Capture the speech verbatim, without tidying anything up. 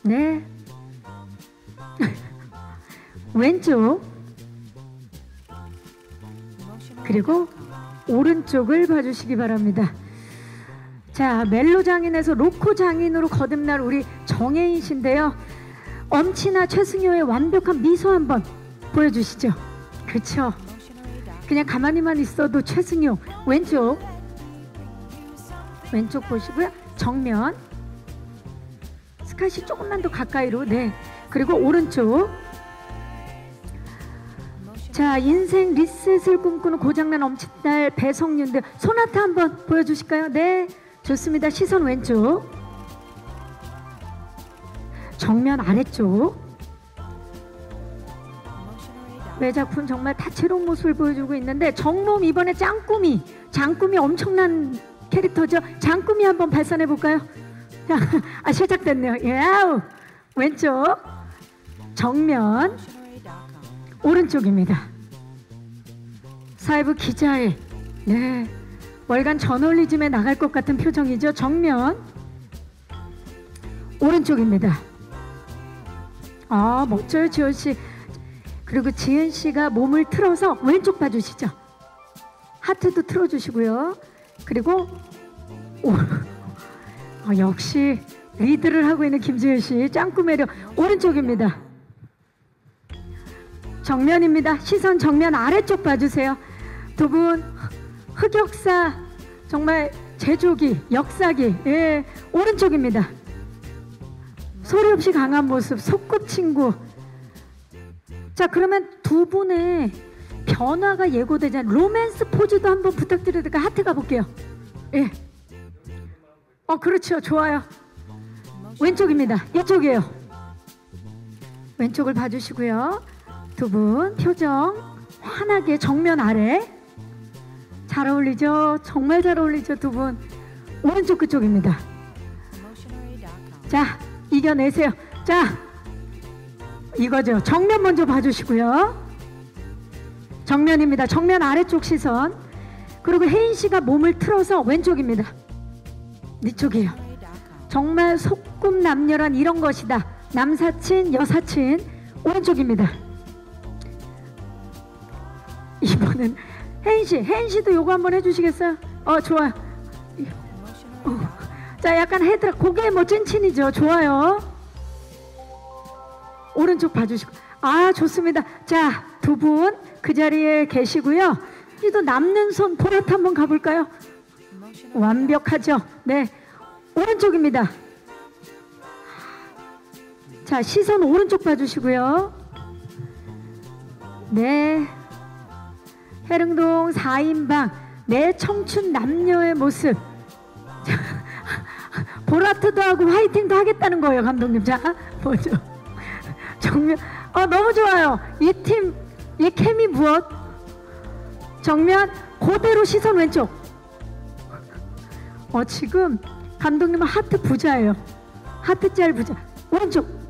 네. 왼쪽. 그리고 오른쪽을 봐주시기 바랍니다. 자, 멜로 장인에서 로코 장인으로 거듭날 우리 정혜인 씨인데요. 엄친아 최승효의 완벽한 미소 한번 보여주시죠. 그렇죠. 그냥 가만히만 있어도 최승효. 왼쪽. 왼쪽 보시고요. 정면. 스카시 조금만 더 가까이로. 네. 그리고 오른쪽. 자, 인생 리셋을 꿈꾸는 고장난 엄친딸 배성윤들 소나타 한번 보여주실까요? 네, 좋습니다. 시선 왼쪽. 정면 아래쪽. 외작품 정말 다채로운 모습을 보여주고 있는데 정몸 이번에 짱꾸미. 장꾸미 엄청난 캐릭터죠. 장꾸미 한번 발산해 볼까요? 자, 아, 시작됐네요. 야우. 왼쪽. 정면. 오른쪽입니다. 사회부 기자의 네, 월간 저널리즘에 나갈 것 같은 표정이죠. 정면. 오른쪽입니다. 아, 멋져요, 지은씨. 그리고 지은씨가 몸을 틀어서 왼쪽 봐주시죠. 하트도 틀어주시고요. 그리고 오, 어, 역시 리드를 하고 있는 김지은씨 짱구 매력. 오른쪽입니다. 정면입니다. 시선 정면 아래쪽 봐주세요. 두 분 흑역사 정말 제조기 역사기. 예, 오른쪽입니다. 소리 없이 강한 모습 소꿉친구. 자, 그러면 두 분의 변화가 예고되지 로맨스 포즈도 한번 부탁드려도 될까요? 하트 가볼게요. 예. 어, 그렇죠. 좋아요. 왼쪽입니다. 이쪽이에요. 왼쪽을 봐주시고요. 두 분 표정 환하게 정면 아래. 잘 어울리죠? 정말 잘 어울리죠, 두 분. 오른쪽 그쪽입니다. 자, 이겨내세요. 자, 이거죠. 정면 먼저 봐주시고요. 정면입니다. 정면 아래쪽 시선. 그리고 혜인 씨가 몸을 틀어서 왼쪽입니다. 이쪽이에요. 정말 소꿉남녀란 이런 것이다. 남사친, 여사친. 오른쪽입니다. 이번엔 혜인 씨, 혜인 씨도 요거 한번 해주시겠어요? 어, 좋아요. 어. 자, 약간 헤드, 고개 뭐 찐친이죠. 좋아요. 오른쪽 봐주시고. 아, 좋습니다. 자, 두 분 그 자리에 계시고요. 또 남는 손 보라트 한번 가볼까요? 완벽하죠. 네, 오른쪽입니다. 자, 시선 오른쪽 봐주시고요. 네, 해릉동 사 인방 내 청춘 남녀의 모습. 보라트도 하고 화이팅도 하겠다는 거예요, 감독님. 자, 보죠. 정면. 어, 너무 좋아요. 이 팀, 이 케미 무엇? 정면 그대로 시선 왼쪽. 어, 지금 감독님은 하트 부자예요. 하트 짤 부자. 오른쪽.